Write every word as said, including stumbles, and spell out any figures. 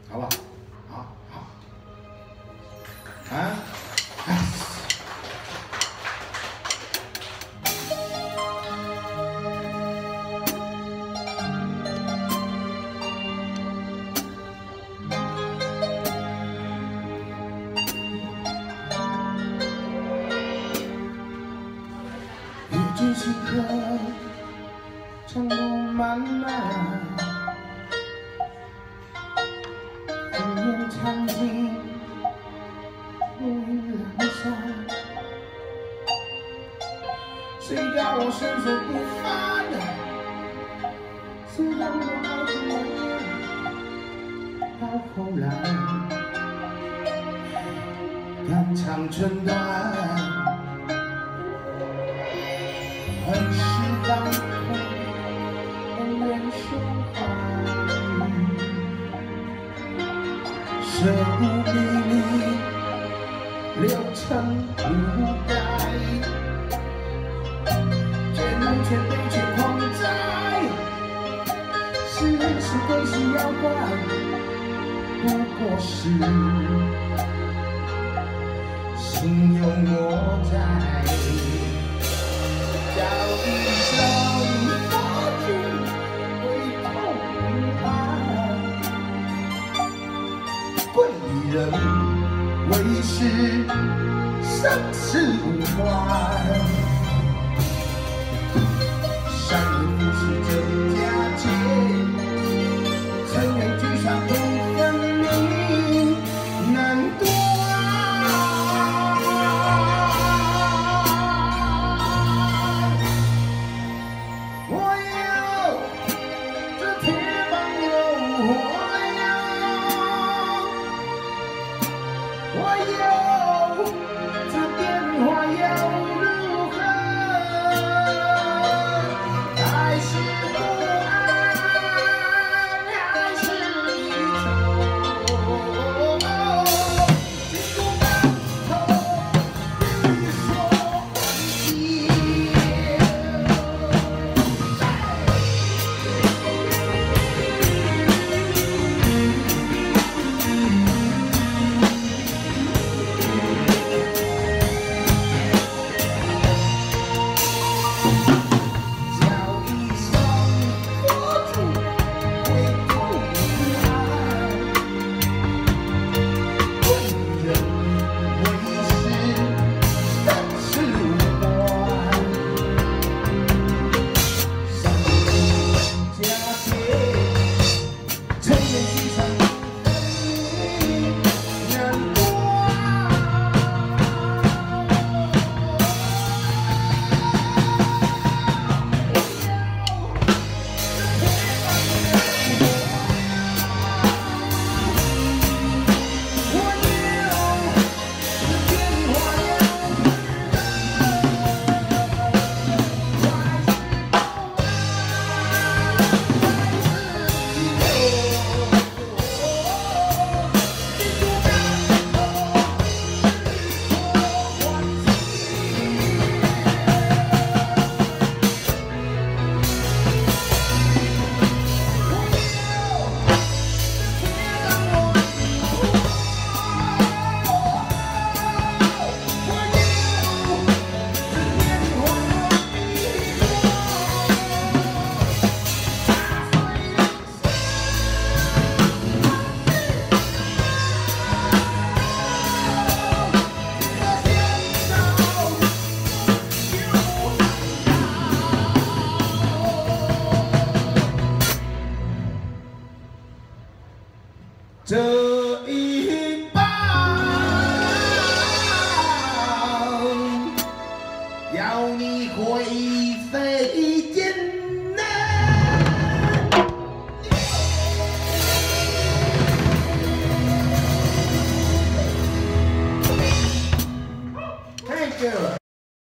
好不好？好，好，啊，遇见星河，长路漫漫。 场景如云阑珊，谁叫我身手不凡？谁让我爱着难到后来，肝肠寸断，恨是当空，恩怨胸怀。 舍不离你，流成无改，见梦却悲却狂哉，是人是鬼是妖怪，不过是心有我在，叫一声佛君，回头无岸。 贵人为师，生死无关。善人不是真假界，尘缘聚散不分明，难断。我有这铁棒有火。 我有这变化又如何？还是不安，还是离愁。经过半头，欲说还休。这。